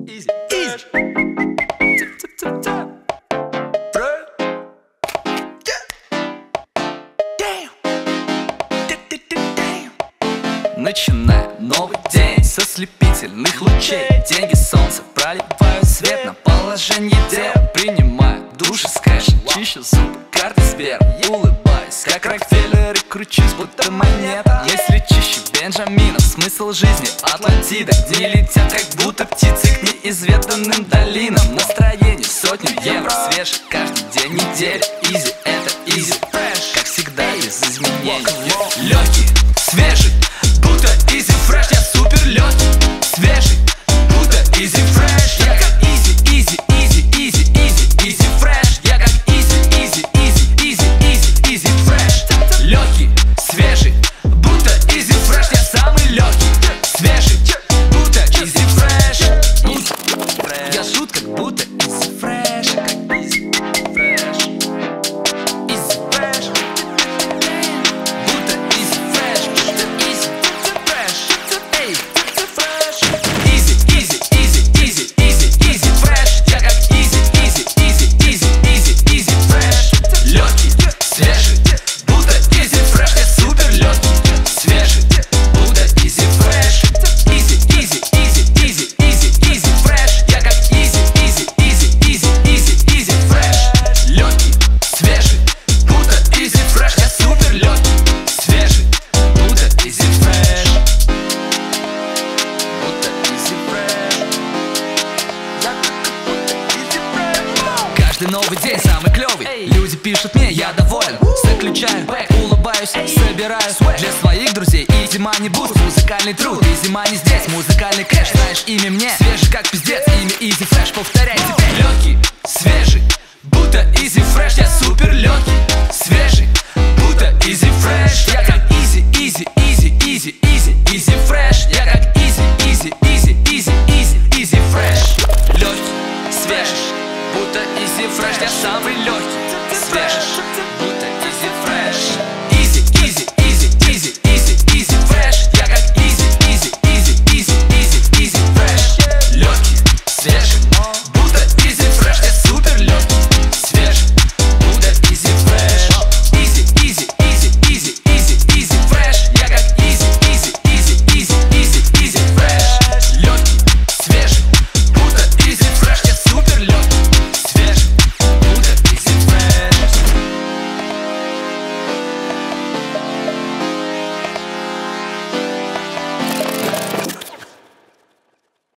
Easy, easy. Начиная новый день со слепительных лучей. Деньги, солнце проливают свет на положение дел. Принимаю душ из кэша, чищу зубы, карты Сбер. Улыбаюсь, как Рокфеллер, и кручусь, будто монета. Если чище Бенджаминов, смысл жизни Атлантида, где летят, как будто птицы, к неизведанным долинам. Настроение сотню евро, свежий каждый день недели. Изи, это изи фреш, как всегда без изменений. Легкий, свежий, будто изи фреш. Я супер легкий, свежий, будто изи фреш. Я как изи, изи, изи, изи, изи, изи фреш. Я как изи, изи, изи, изи, изи, изи фреш. Легкий, свежий, будто изи фреш. Я самый легкий, свежий, будто изи фреш. Я жут, как будто изи фреш. Как изи фреш. Изи фреш. Будто изи фреш. Изи фреш. Эй, фреш. Изи, изи, изи, изи, изи, изи фреш. Я как изи, изи, изи, изи, изи, изи фреш. Легкий, свежий, будто изи фреш. Я супер легкий, свежий, будто изи фреш. Изи, изи, изи, изи, изи, изи фреш. Я как изи, изи, изи, изи, изи, изи фреш. Легкий, свежий, будто изи фреш. Я супер легкий, свежий, будто изи фреш. Будто изи фреш. Я как будто изи фреш. Каждый новый день самый клевый. Люди пишут мне, я доволен. Заключаю бэк, улыбаюсь, собираю для своих друзей. Изи мани буст, музыкальный труд. Изи мани здесь, музыкальный кэш. Знаешь имя мне, свежий как пиздец. Имя изи фреш, повторяй теперь. Легкий,